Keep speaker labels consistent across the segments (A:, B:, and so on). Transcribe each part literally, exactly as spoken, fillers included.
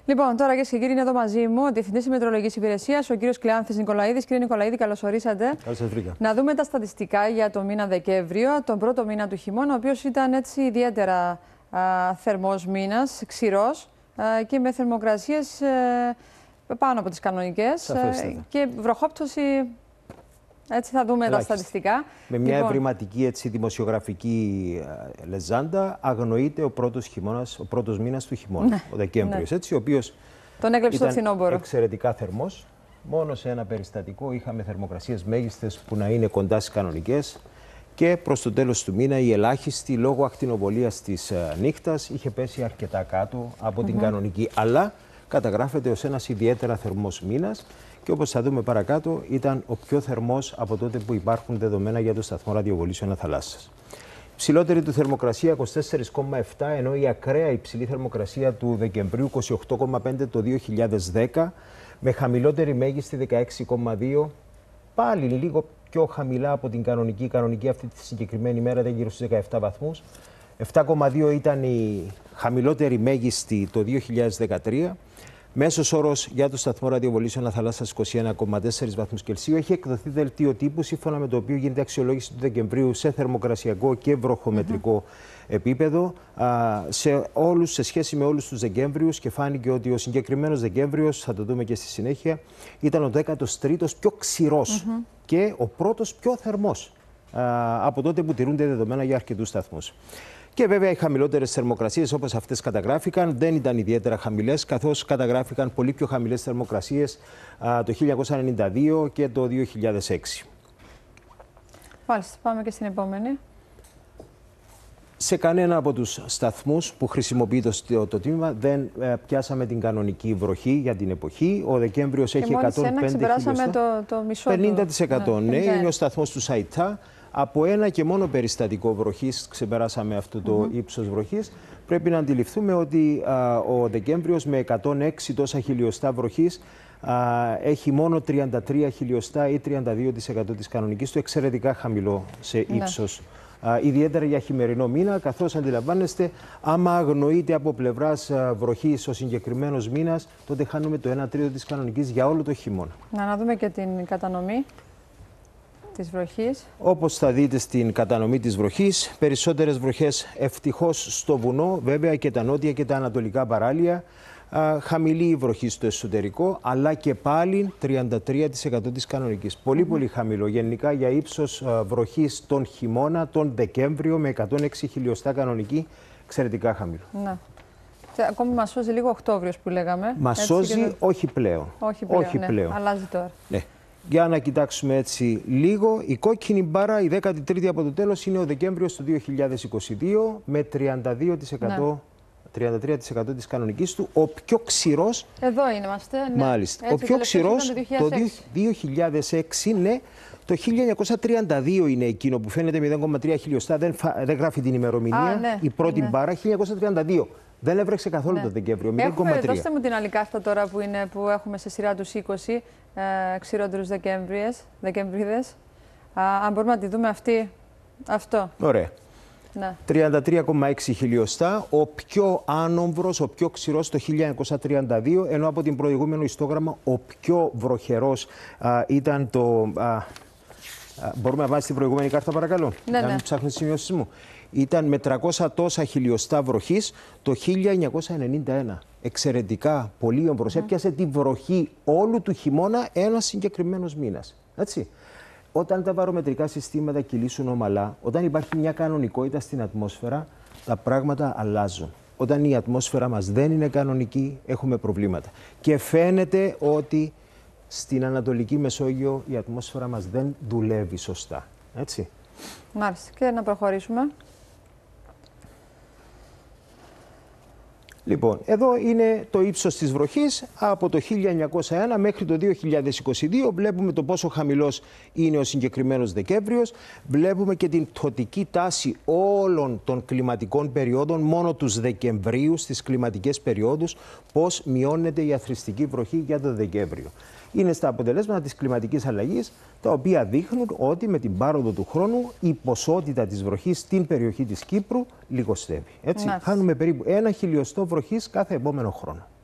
A: Λοιπόν, τώρα κυρίες και κύριοι, είναι εδώ μαζί μου ο Διευθυντής Μετεωρολογικής Υπηρεσίας, ο κύριος Κλεάνθης Νικολαίδης. Κύριε Νικολαίδη, καλώς ορίσατε.
B: Καλώς σας βρήκα.
A: Να δούμε τα στατιστικά για το μήνα Δεκέμβριο, τον πρώτο μήνα του χειμώνα, ο οποίος ήταν έτσι ιδιαίτερα α, θερμός μήνας, ξηρός α, και με θερμοκρασίες ε, πάνω από τις κανονικές ε, και βροχόπτωση. Έτσι θα δούμε ελάχιστα τα στατιστικά.
B: Με μια λοιπόν... ευρηματική έτσι, δημοσιογραφική ε, λεζάντα αγνοείται ο πρώτος χειμώνας, ο πρώτος μήνας του χειμώνα, ναι, ο Δεκέμβριος, ναι. έτσι, ο οποίος
A: τον έκλεψε το φθινόπωρο.
B: Εξαιρετικά θερμός. Μόνο σε ένα περιστατικό είχαμε θερμοκρασίες μέγιστες που να είναι κοντά στις κανονικές και προς το τέλος του μήνα η ελάχιστη λόγω ακτινοβολίας της ε, νύχτας είχε πέσει αρκετά κάτω από mm-hmm. την κανονική, αλλά καταγράφεται ως ένας ιδιαίτερα θερμός μήνας. Και όπως θα δούμε παρακάτω, ήταν ο πιο θερμός από τότε που υπάρχουν δεδομένα για το σταθμό ραδιοβολήσεων αναθαλάσσιας. Ψηλότερη του θερμοκρασία είκοσι τέσσερα κόμμα επτά, ενώ η ακραία υψηλή θερμοκρασία του Δεκεμβρίου είκοσι οκτώ κόμμα πέντε το δύο χιλιάδες δέκα, με χαμηλότερη μέγιστη δεκαέξι κόμμα δύο, πάλι λίγο πιο χαμηλά από την κανονική. Η κανονική αυτή τη συγκεκριμένη μέρα ήταν γύρω στους δεκαεπτά βαθμούς. επτά κόμμα δύο ήταν η χαμηλότερη μέγιστη το δύο χιλιάδες δεκατρία. Μέσος όρος για το σταθμό ραδιοβολήσεων αναθαλάσσιας είκοσι ένα κόμμα τέσσερα βαθμούς Κελσίου. Έχει εκδοθεί δελτίο τύπου σύμφωνα με το οποίο γίνεται αξιολόγηση του Δεκεμβρίου σε θερμοκρασιακό και βροχομετρικό mm-hmm. επίπεδο α, σε, όλους, σε σχέση με όλους τους Δεκέμβριους, και φάνηκε ότι ο συγκεκριμένος Δεκέμβριος, θα το δούμε και στη συνέχεια, ήταν ο δέκατος τρίτος πιο ξηρός mm-hmm. και ο πρώτος πιο θερμός α, από τότε που τηρούνται δεδομένα για αρκετούς σταθμούς. Και βέβαια οι χαμηλότερες θερμοκρασίες, όπως αυτές καταγράφηκαν, δεν ήταν ιδιαίτερα χαμηλές, καθώς καταγράφηκαν πολύ πιο χαμηλές θερμοκρασίες α, το χίλια εννιακόσια ενενήντα δύο και το δύο χιλιάδες έξι.
A: Μάλιστα, πάμε και στην επόμενη.
B: Σε κανένα από τους σταθμούς που χρησιμοποιεί το, το τμήμα δεν ε, πιάσαμε την κανονική βροχή για την εποχή. Ο Δεκέμβριος έχει εκατόν πέντε χιλιοστά.
A: Το, το μισό
B: πενήντα τοις εκατό, ναι, ναι, είναι ο σταθμός του Σαϊτά. Από ένα και μόνο περιστατικό βροχής ξεπεράσαμε αυτό το mm-hmm. ύψος βροχής. Πρέπει να αντιληφθούμε ότι α, ο Δεκέμβριος με εκατόν έξι τόσα χιλιοστά βροχής α, έχει μόνο τριάντα τρία χιλιοστά ή τριάντα δύο τοις εκατό της κανονικής του, εξαιρετικά χαμηλό σε ύψος. Ναι. Α, ιδιαίτερα για χειμερινό μήνα, καθώς αντιλαμβάνεστε, άμα αγνοείται από πλευράς α, βροχής ο συγκεκριμένος μήνας, τότε χάνουμε το ένα τρίτο της κανονικής για όλο το χειμώνα.
A: Να, να δούμε και την κατανομή της βροχής.
B: Όπως θα δείτε στην κατανομή της βροχής, περισσότερες βροχές ευτυχώς στο βουνό, βέβαια και τα νότια και τα ανατολικά παράλια. Α, χαμηλή η βροχή στο εσωτερικό, αλλά και πάλι τριάντα τρία τοις εκατό της κανονικής. Πολύ mm-hmm. πολύ χαμηλό. Γενικά για ύψος α, βροχής τον χειμώνα, τον Δεκέμβριο, με εκατόν έξι χιλιοστά κανονική, εξαιρετικά χαμηλό.
A: Να. Ακόμη μας σώζει λίγο Οκτώβριος που λέγαμε.
B: Μας σώζει, το... όχι πλέον.
A: Όχι πλέον,
B: όχι
A: ναι.
B: πλέον.
A: Αλλάζει τώρα.
B: Ναι. Για να κοιτάξουμε έτσι λίγο, η κόκκινη μπάρα, η δέκατη τρίτη από το τέλος, είναι ο Δεκέμβριος του δύο χιλιάδες είκοσι δύο με τριάντα δύο τοις εκατό, ναι. τριάντα τρία τοις εκατό της κανονικής του, ο πιο ξηρός.
A: Εδώ είμαστε, ναι.
B: Μάλιστα.
A: Έτσι,
B: ο πιο ξηρός το δύο χιλιάδες έξι, ναι. Το χίλια εννιακόσια τριάντα δύο είναι εκείνο που φαίνεται μηδέν κόμμα τρία χιλιοστά, δεν, δεν γράφει την ημερομηνία. Α, ναι, η πρώτη ναι. μπάρα, χίλια εννιακόσια τριάντα δύο. Δεν έβρεξε καθόλου ναι. το Δεκέμβριο, μηδέν κόμμα τρία.
A: Δώστε μου την άλλη κάρτα τώρα που, είναι, που έχουμε σε σειρά τους είκοσι ε, ξηρότερους Δεκεμβρίδες. Αν μπορούμε να τη δούμε αυτή, αυτό.
B: Ωραία.
A: Ναι.
B: τριάντα τρία κόμμα έξι χιλιοστά, ο πιο άνομβρος, ο πιο ξηρός το χίλια εννιακόσια τριάντα δύο, ενώ από την προηγούμενο ιστόγραμμα ο πιο βροχερός α, ήταν το... Α, α, μπορούμε να βάζουμε την προηγούμενη κάρτα παρακαλώ,
A: ναι,
B: αν
A: ναι.
B: ψάχνει τις σημειώσεις μου. Ήταν με τριακόσια τόσα χιλιοστά βροχής το χίλια εννιακόσια ενενήντα ένα. Εξαιρετικά πολύ όμορφος. Mm. Έπιασε τη βροχή όλου του χειμώνα ένας συγκεκριμένος μήνας. Έτσι. Όταν τα βαρομετρικά συστήματα κυλήσουν ομαλά, όταν υπάρχει μια κανονικότητα στην ατμόσφαιρα, τα πράγματα αλλάζουν. Όταν η ατμόσφαιρα μας δεν είναι κανονική, έχουμε προβλήματα. Και φαίνεται ότι στην Ανατολική Μεσόγειο η ατμόσφαιρα μας δεν δουλεύει σωστά. Έτσι.
A: Μάλιστα. Και να προχωρήσουμε.
B: Λοιπόν, εδώ είναι το ύψος της βροχής από το χίλια εννιακόσια ένα μέχρι το δύο χιλιάδες είκοσι δύο. Βλέπουμε το πόσο χαμηλός είναι ο συγκεκριμένος Δεκέμβριος. Βλέπουμε και την πτωτική τάση όλων των κλιματικών περιόδων, μόνο τους Δεκεμβρίου στις κλιματικές περιόδους, πώς μειώνεται η αθροιστική βροχή για το Δεκέμβριο. Είναι στα αποτελέσματα της κλιματικής αλλαγής, τα οποία δείχνουν ότι με την πάροδο του χρόνου η ποσότητα της βροχής στην περιοχή της Κύπρου λιγοστεύει. Έτσι, χάνουμε περίπου ένα χιλιοστό βροχής κάθε επόμενο χρόνο.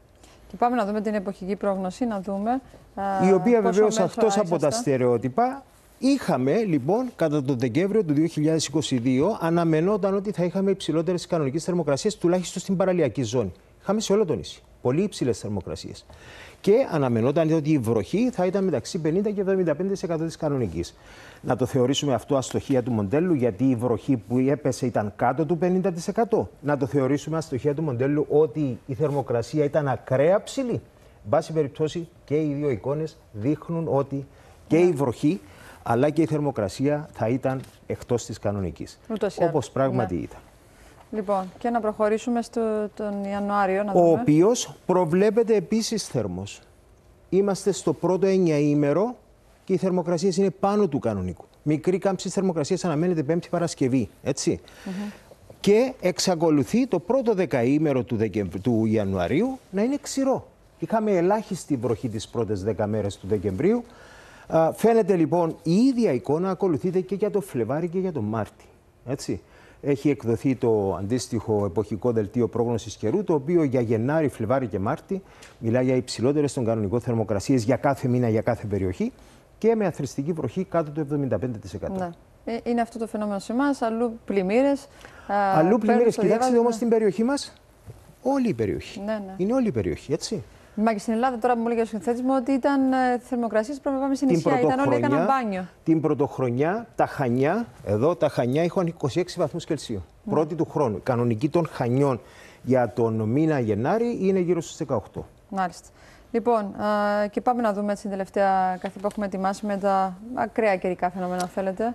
A: Και πάμε να δούμε την εποχική πρόγνωση, να δούμε.
B: Η οποία βεβαίως αυτός από τα στερεότυπα. Είχαμε λοιπόν κατά τον Δεκέμβριο του δύο χιλιάδες είκοσι δύο, αναμενόταν ότι θα είχαμε υψηλότερες κανονικές θερμοκρασίες, τουλάχιστον στην παραλιακή ζώνη. Είχαμε σε όλο το νησί πολύ υψηλές θερμοκρασίες. Και αναμενόταν ότι η βροχή θα ήταν μεταξύ πενήντα και εβδομήντα πέντε τοις εκατό της κανονικής. Να το θεωρήσουμε αυτό αστοχία του μοντέλου, γιατί η βροχή που έπεσε ήταν κάτω του πενήντα τοις εκατό. Να το θεωρήσουμε αστοχία του μοντέλου ότι η θερμοκρασία ήταν ακραία ψηλή. Εν πάση περιπτώσει, και οι δύο εικόνες δείχνουν ότι και η βροχή αλλά και η θερμοκρασία θα ήταν εκτός της κανονικής. Όπως πράγματι ναι. ήταν.
A: Λοιπόν, και να προχωρήσουμε στο, τον Ιανουάριο. Να δούμε.
B: Ο οποίος προβλέπεται επίσης θερμός. Είμαστε στο πρώτο εννιαήμερο και οι θερμοκρασίες είναι πάνω του κανονικού. Μικρή κάμψη θερμοκρασίας αναμένεται Πέμπτη Παρασκευή. Έτσι. Mm-hmm. Και εξακολουθεί το πρώτο δεκαήμερο του, Δεκεμβ... του Ιανουαρίου να είναι ξηρό. Είχαμε ελάχιστη βροχή τις πρώτες δέκα μέρες του Δεκεμβρίου. Uh, φαίνεται λοιπόν η ίδια εικόνα ακολουθείται και για το Φλεβάρι και για το Μάρτι. Έτσι. Έχει εκδοθεί το αντίστοιχο εποχικό δελτίο πρόγνωσης καιρού, το οποίο για Γενάρη, Φλεβάρι και Μάρτι μιλάει για υψηλότερες των κανονικών θερμοκρασίες για κάθε μήνα, για κάθε περιοχή και με αθροιστική βροχή κάτω του εβδομήντα πέντε τοις εκατό.
A: Ναι. Είναι αυτό το φαινόμενο σε εμάς, αλλού πλημμύρες.
B: Αλλού πλημμύρες. Κοιτάξτε όμως την περιοχή μας, όλη η περιοχή.
A: Ναι, ναι.
B: Είναι όλη η περιοχή, έτσι.
A: Μα και στην Ελλάδα, τώρα που μου έλεγε ο συνθέτης μου ότι ήταν θερμοκρασίες πρέπει να πάμε στην νησιά, ήταν όλοι έκαναν μπάνιο.
B: Την πρωτοχρονιά, τα Χανιά, εδώ τα Χανιά είχαν είκοσι έξι βαθμούς Κελσίου. Mm. Πρώτη του χρόνου. Η κανονική των Χανιών για τον μήνα Γενάρη είναι γύρω στους δεκαοκτώ.
A: Μάλιστα. Λοιπόν, α, και πάμε να δούμε την τελευταία καθή που έχουμε ετοιμάσει με τα ακραία καιρικά φαινόμενα, αν θέλετε.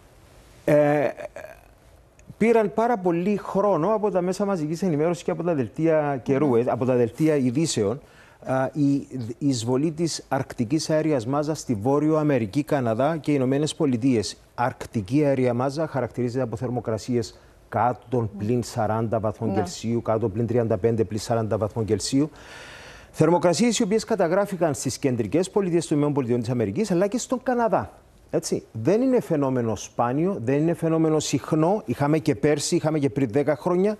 A: Ε,
B: πήραν πάρα πολύ χρόνο από τα μέσα μαζικής ενημέρωσης και από τα δελτία καιρού, mm. από τα δελτία ειδήσεων, η εισβολή της αρκτικής αέριας μάζας στη Βόρειο Αμερική, Καναδά και οι Ηνωμένες Πολιτείες. Αρκτική αέρια μάζα χαρακτηρίζεται από θερμοκρασίες κάτω των πλην σαράντα βαθμών ναι. Κελσίου, κάτω των πλην τριάντα πέντε, πλην σαράντα βαθμών Κελσίου. Θερμοκρασίες οι οποίες καταγράφηκαν στις κεντρικές πολιτείες των ΗΠΑ αλλά και στον Καναδά. Έτσι. Δεν είναι φαινόμενο σπάνιο, δεν είναι φαινόμενο συχνό. Είχαμε και πέρσι, είχαμε και πριν δέκα χρόνια.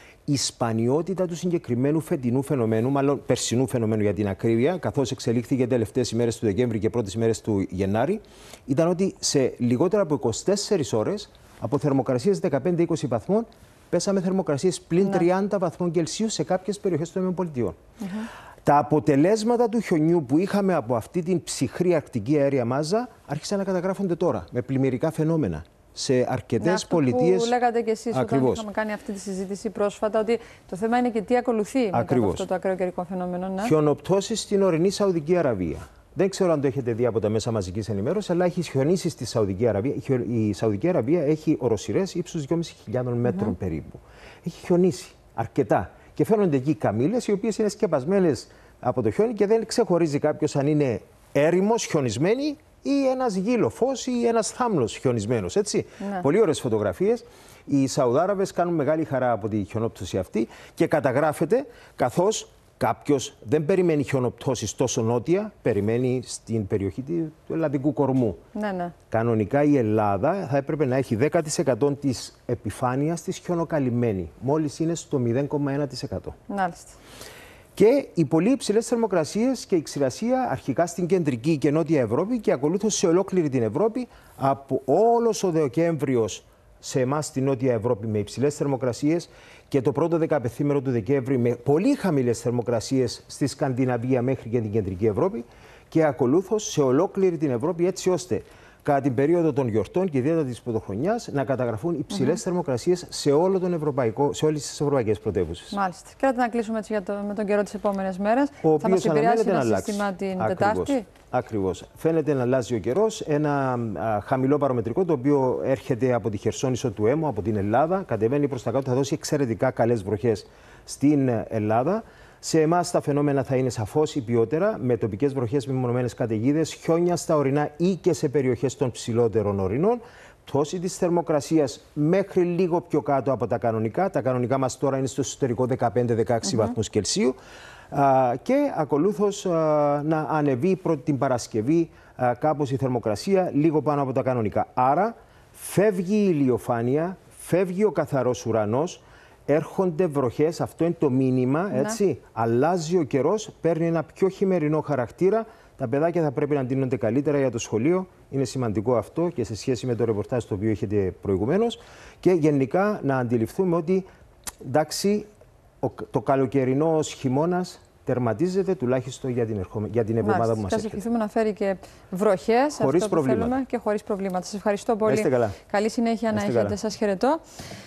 B: Η σπανιότητα του συγκεκριμένου φετινού φαινομένου, μάλλον περσινού φαινομένου για την ακρίβεια, καθώς εξελίχθηκε τελευταίες ημέρες του Δεκέμβρη και πρώτες ημέρες του Γενάρη, ήταν ότι σε λιγότερα από είκοσι τέσσερις ώρες, από θερμοκρασίες δεκαπέντε με είκοσι βαθμών, πέσαμε θερμοκρασίες πλην τριάντα βαθμών Κελσίου σε κάποιες περιοχές των ΗΠΑ. Mm-hmm. Τα αποτελέσματα του χιονιού που είχαμε από αυτή την ψυχρή αρκτική αέρια μάζα άρχισαν να καταγράφονται τώρα με πλημμυρικά φαινόμενα. Σε αρκετές πολιτείες.
A: Που λέγατε και εσείς όταν είχαμε κάνει αυτή τη συζήτηση πρόσφατα, ότι το θέμα είναι και τι ακολουθεί μετά από αυτό το ακραίο καιρικό φαινόμενο. Ναι.
B: Χιονοπτώσεις στην ορεινή Σαουδική Αραβία. Δεν ξέρω αν το έχετε δει από τα μέσα μαζικής ενημέρωσης, αλλά έχει χιονίσει στη Σαουδική Αραβία. Η Σαουδική Αραβία έχει οροσειρές ύψους δυόμισι χιλιάδων μέτρων mm-hmm. περίπου. Έχει χιονίσει αρκετά. Και φαίνονται εκεί καμήλες, οι οποίες είναι σκεπασμένες από το χιόνι και δεν ξεχωρίζει κάποιος αν είναι έρημος, χιονισμένη, ή ένας γύλοφος ή ένας θάμνος χιονισμένος, έτσι. Ναι. Πολύ ωραίες φωτογραφίες. Οι Σαουδάραβες κάνουν μεγάλη χαρά από τη χιονόπτωση αυτή και καταγράφεται καθώς κάποιος δεν περιμένει χιονοπτώσεις τόσο νότια, περιμένει στην περιοχή του Ελλαδικού κορμού.
A: Ναι, ναι.
B: Κανονικά η Ελλάδα θα έπρεπε να έχει δέκα τοις εκατό της επιφάνειας της χιονοκαλυμμένη. Μόλις είναι στο μηδέν κόμμα ένα τοις εκατό.
A: Μάλιστα.
B: Και οι πολύ υψηλές θερμοκρασίες και η ξηρασία αρχικά στην κεντρική και νότια Ευρώπη και ακολούθως σε ολόκληρη την Ευρώπη από όλος ο Δεκέμβριος σε εμάς στη νότια Ευρώπη με υψηλές θερμοκρασίες και το πρώτο δεκαπενθήμερο του Δεκέμβρη με πολύ χαμηλές θερμοκρασίες στη Σκανδιναβία μέχρι και την κεντρική Ευρώπη και ακολούθως σε ολόκληρη την Ευρώπη έτσι ώστε κατά την περίοδο των γιορτών και ιδιαίτερα της πρωτοχρονιάς να καταγραφούν υψηλές mm-hmm. θερμοκρασίες σε, όλο τον ευρωπαϊκό, σε όλες τις ευρωπαϊκές πρωτεύουσες.
A: Μάλιστα. Και να κλείσουμε έτσι για το, με τον καιρό τις επόμενες μέρες.
B: Ο
A: θα μας επηρεάσει ένα
B: αλλάξει.
A: σύστημα την
B: Ακριβώς.
A: Τετάρτη.
B: Ακριβώς. Φαίνεται να αλλάζει ο καιρός. Ένα α, χαμηλό παρομετρικό το οποίο έρχεται από τη Χερσόνησο του Έμμου, από την Ελλάδα, κατεβαίνει προς τα κάτω, θα δώσει εξαιρετικά καλές βροχές στην Ελλάδα. Σε εμάς τα φαινόμενα θα είναι σαφώς υπιότερα, με τοπικές βροχές με μεμονωμένες καταιγίδες, χιόνια στα ορεινά ή και σε περιοχές των ψηλότερων ορεινών, πτώση της θερμοκρασίας μέχρι λίγο πιο κάτω από τα κανονικά. Τα κανονικά μας τώρα είναι στο εσωτερικό δεκαπέντε με δεκαέξι mm-hmm. βαθμούς Κελσίου. Α, και ακολούθως α, να ανεβεί πρώτη την Παρασκευή α, κάπως η θερμοκρασία λίγο πάνω από τα κανονικά. Άρα φεύγει η ηλιοφάνεια, φεύγει ο καθαρός ουρανός. έρχονται βροχές, αυτό είναι το μήνυμα, έτσι. Ναι. Αλλάζει ο καιρός, παίρνει ένα πιο χειμερινό χαρακτήρα. Τα παιδάκια θα πρέπει να ντύνονται καλύτερα για το σχολείο. Είναι σημαντικό αυτό και σε σχέση με το ρεπορτάζ το οποίο έχετε προηγουμένως. Και γενικά να αντιληφθούμε ότι εντάξει, το καλοκαιρινός χειμώνας τερματίζεται τουλάχιστον για την, ερχομε... για την εβδομάδα που μας έρχεται. Σας ευχηθούμε
A: να φέρει και βροχές,
B: χωρίς
A: αυτό που θέλουμε, και χωρίς προβλήματα. Σας ευχαριστώ πολύ.
B: Καλή
A: συνέχεια να έχετε. Σας χαιρετώ.